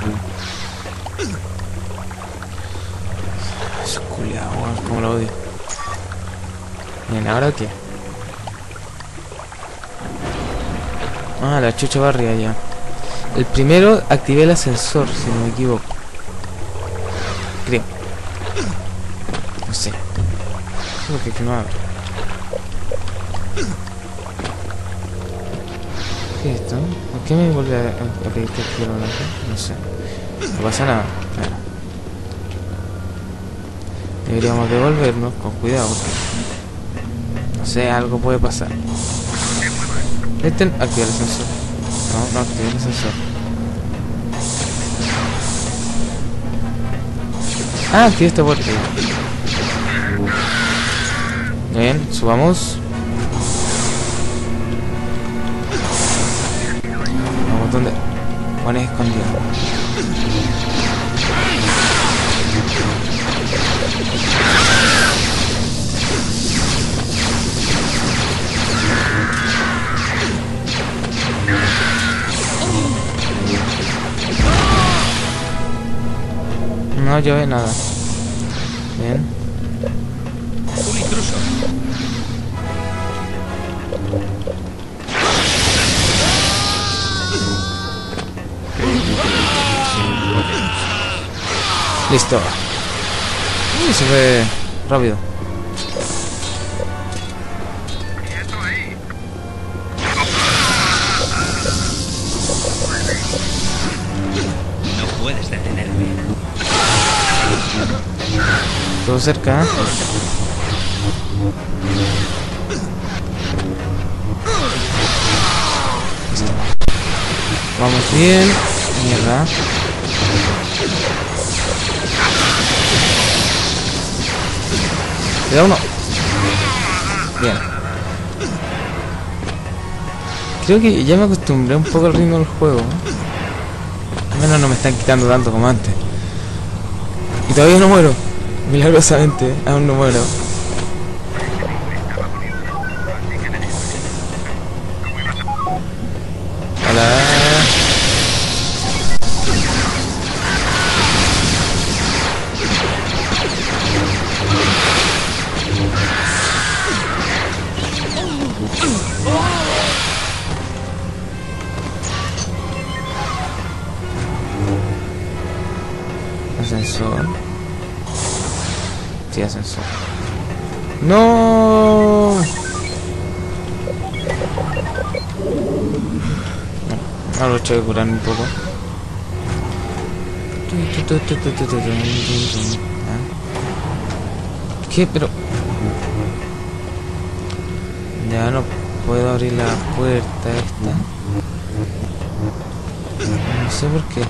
Eso culiado, como lo odio. Bien, ¿ahora qué? Ah, la chucha va arriba ya. El primero activé el ascensor, si no me equivoco. Creo. No sé. Creo que no abre. ¿Qué es esto? ¿Por qué me vuelve a pedir que quiero hablar? No sé. No pasa nada. Claro. Deberíamos devolvernos con cuidado porque... no sé, algo puede pasar. Activa el ascensor. No activa el ascensor. Ah, activa esta puerta. Bien, subamos. Vamos, ¿dónde? Juan es escondido. No llevé nada. Bien. Un intruso. Listo. Uy, se fue rápido. No puedes detenerme. Todo cerca, ¿eh? Listo. Vamos bien. Mierda. Queda uno. Bien. Creo que ya me acostumbré un poco al ritmo del juego. Al menos no me están quitando tanto como antes. Y todavía no muero. Milagrosamente, aún no muero. Hola. Ascensor. Sí, ascensor. ¡No! Ahora tengo que curar un poco. ¿Qué? Pero... ya no puedo abrir la puerta esta. No sé por qué.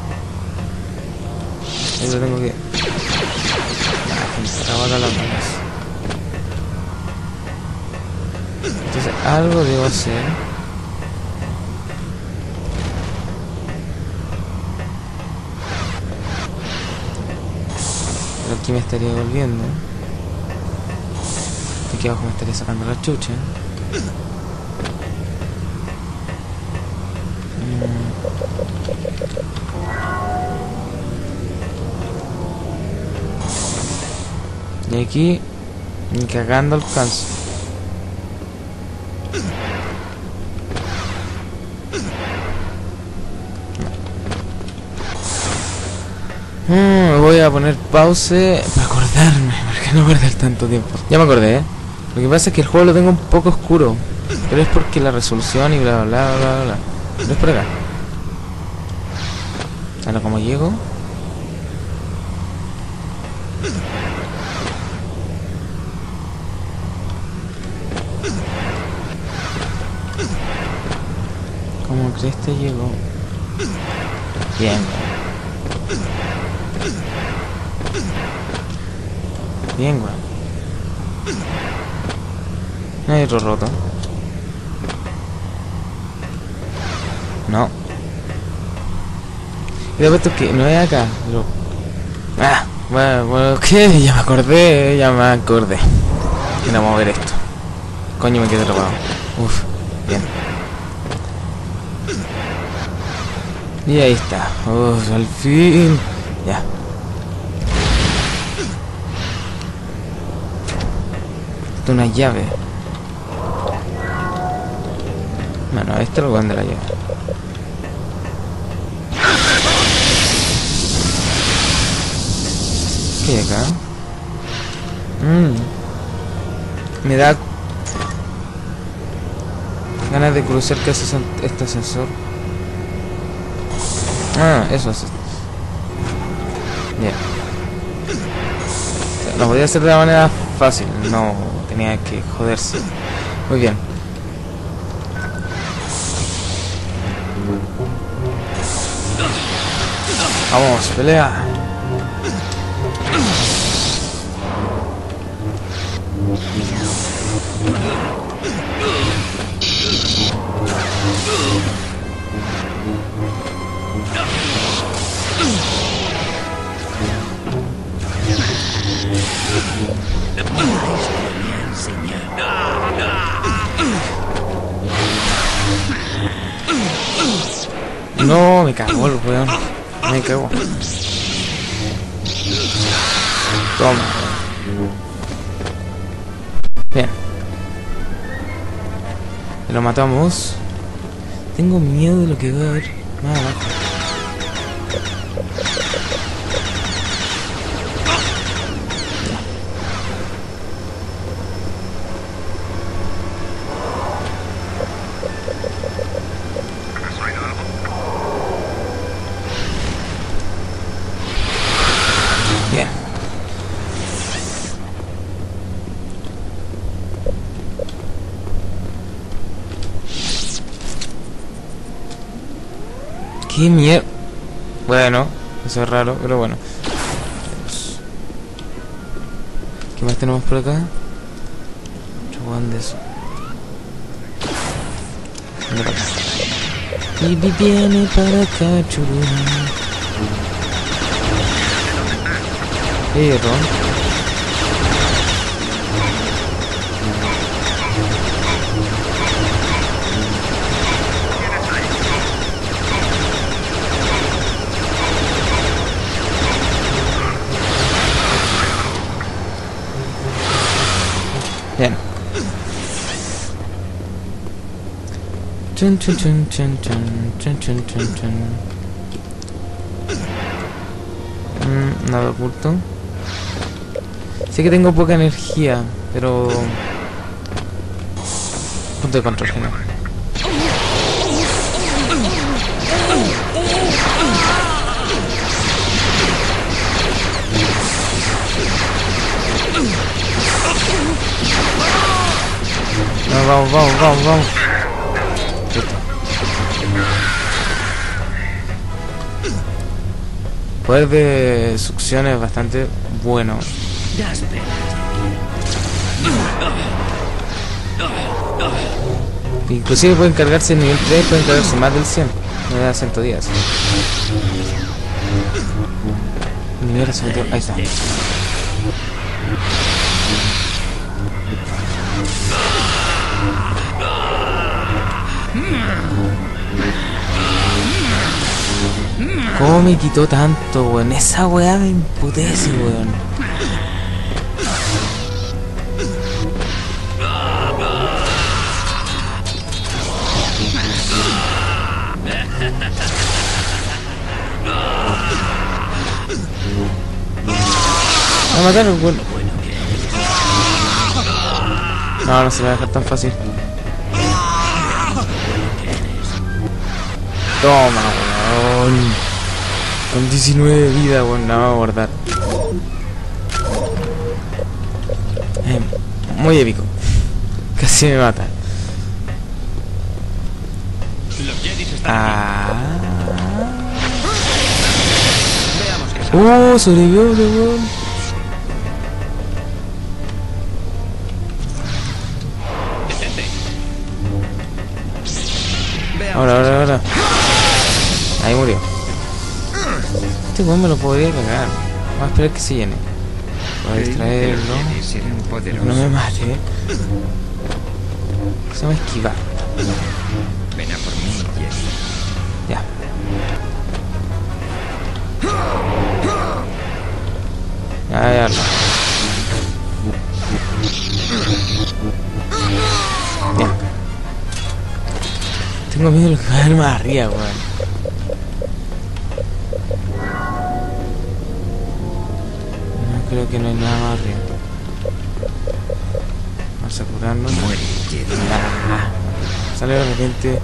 Yo tengo que... trabajar las manos. Entonces algo debo hacer. Pero aquí me estaría volviendo. Aquí abajo me estaría sacando la chucha. Y aquí ni cagando alcanzo. Voy a poner pause para acordarme, porque no perder tanto tiempo. Ya me acordé, ¿eh? Lo que pasa es que el juego lo tengo un poco oscuro, pero es porque la resolución y bla bla bla bla bla. No es por acá. Ahora como llego. ¿Cómo crees que llego? Bien. Bien, weón. No hay otro roto. No. Y de puesto que no es acá, pero... ah, bueno, ¿qué? Ya me acordé. Y no vamos a ver esto. Coño, me quedé atrapado. Uf, bien. Y ahí está. Oh, al fin. Ya. Esto es una llave. Bueno, este es el lugar de la llave. ¿Qué hay acá? Me da ganas de cruzar que hace este ascensor. Ah, eso es. Ya. O sea, lo podía hacer de la manera fácil, no tenía que joderse. Muy bien. Vamos, pelea. No, me cagó el weón. Me cagó. Toma. Bien. Lo matamos. Tengo miedo de lo que va a haber más abajo. Bien. ¡Qué mierda! Bueno, eso es raro, pero bueno. ¿Qué más tenemos por acá? Chabón de eso. Viene para acá. Y viene para acá, churuna. Ron. Bien. Chun chun chun chun chun chun chun chun chun. Nada oculto. Sé que tengo poca energía, pero... punto de control final. No, vamos. Listo. Poder de succión es bastante bueno. Inclusive pueden cargarse en nivel 3, pueden cargarse más del 100. Me da 110. Nivel resuelto. Ahí está. ¿Cómo me quitó tanto, weón? Esa weá me emputece, weón. Me va a matar, weón. No se me va a dejar tan fácil. Toma, weón. Con 19 de vida, weón, la vamos a guardar. Muy épico. Casi me mata. Sobrevivió, weón. Ahora. Ahí murió. Este weón me lo podría cagar. Vamos a esperar que se llene. Voy a distraerlo. No me mate. Se va a esquivar. Ven a por mí, Ya. Ahí arriba. Ya. Tengo miedo de lo que va a haber más arriba, weón. No creo que no hay nada más arriba. Vamos a curarnos. Ah, sale de repente.